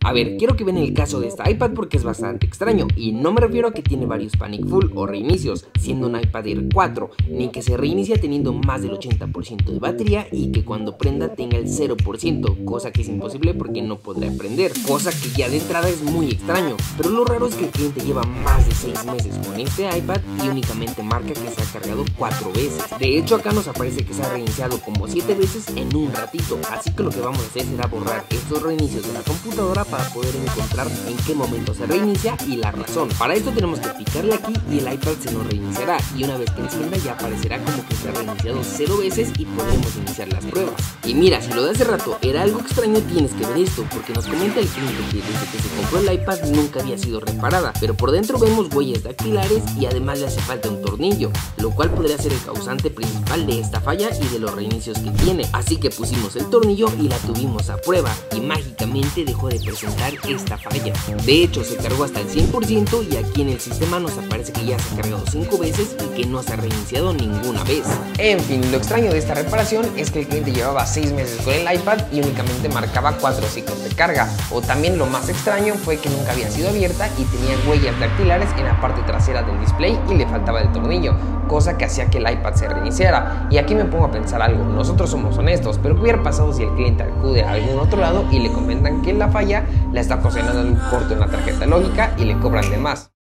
A ver, quiero que vean el caso de esta iPad porque es bastante extraño, y no me refiero a que tiene varios panic full o reinicios, siendo un iPad Air 4, ni que se reinicia teniendo más del 80% de batería y que cuando prenda tenga el 0%, cosa que es imposible porque no podrá prender, cosa que ya de entrada es muy extraño. Pero lo raro es que el cliente lleva más de 6 meses con este iPad y únicamente marca que se ha cargado 4 veces. De hecho, acá nos aparece que se ha reiniciado como 7 veces en un ratito, así que lo que vamos a hacer será borrar estos reinicios de la computadora para poder encontrar en qué momento se reinicia y la razón. Para esto tenemos que picarle aquí y el iPad se nos reiniciará, y una vez que encienda ya aparecerá como que se ha reiniciado 0 veces y podremos iniciar las pruebas. Y mira, si lo de hace rato era algo extraño, tienes que ver esto, porque nos comenta el cliente que desde que se compró el iPad nunca había sido reparada, pero por dentro vemos huellas dactilares y además le hace falta un tornillo, lo cual podría ser el causante principal de esta falla y de los reinicios que tiene. Así que pusimos el tornillo y la tuvimos a prueba y mágicamente dejó de presentar esta falla. De hecho, se cargó hasta el 100% y aquí en el sistema nos aparece que ya se ha cargado 5 veces y que no se ha reiniciado ninguna vez. En fin, lo extraño de esta reparación es que el cliente llevaba 6 meses con el iPad y únicamente marcaba 4 ciclos de carga. O también lo más extraño fue que nunca había sido abierta y tenía huellas dactilares en la parte trasera del display y le faltaba el tornillo, cosa que hacía que el iPad se reiniciara. Y aquí me pongo a pensar algo, nosotros somos honestos, pero ¿qué hubiera pasado si el cliente acude a algún otro lado y le comentan que la falla la está ocasionando un corto en la tarjeta lógica y le cobran de más?